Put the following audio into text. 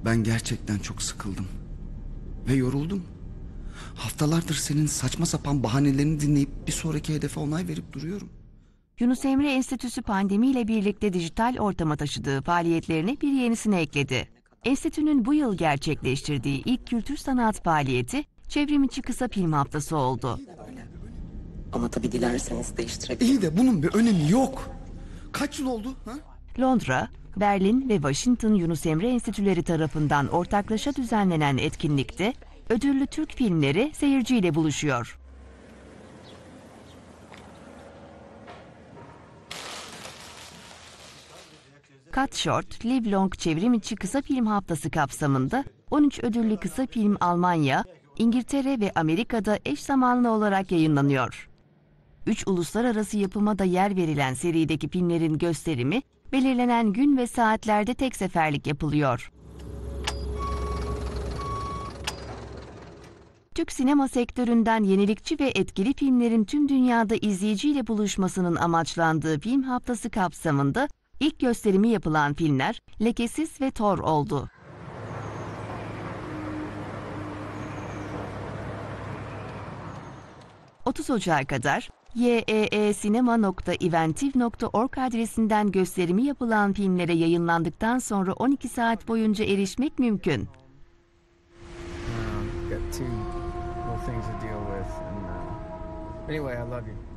Ben gerçekten çok sıkıldım. Ve yoruldum. Haftalardır senin saçma sapan bahanelerini dinleyip bir sonraki hedefe onay verip duruyorum. Yunus Emre Enstitüsü pandemiyle birlikte dijital ortama taşıdığı faaliyetlerine bir yenisini ekledi. Enstitünün bu yıl gerçekleştirdiği ilk kültür sanat faaliyeti Çevrimiçi Kısa Film Haftası oldu. Ama tabii dilerseniz değiştirebilirim. İyi de bunun bir önemi yok. Kaç yıl oldu? Ha? Londra, Berlin ve Washington Yunus Emre Enstitüleri tarafından ortaklaşa düzenlenen etkinlikte ödüllü Türk filmleri seyirciyle buluşuyor. Cut Short, Live Long Çevrimiçi Kısa Film Haftası kapsamında 13 ödüllü kısa film Almanya, İngiltere ve Amerika'da eş zamanlı olarak yayınlanıyor. 3 uluslararası yapıma da yer verilen serideki filmlerin gösterimi belirlenen gün ve saatlerde tek seferlik yapılıyor. Türk sinema sektöründen yenilikçi ve etkili filmlerin tüm dünyada izleyiciyle buluşmasının amaçlandığı film haftası kapsamında ilk gösterimi yapılan filmler Lekesiz ve Thor oldu. ...30 Ocağı kadar yeesinema.eventiv.org adresinden gösterimi yapılan filmlere yayınlandıktan sonra 12 saat boyunca erişmek mümkün. Got two little things to deal with, and anyway, I love you.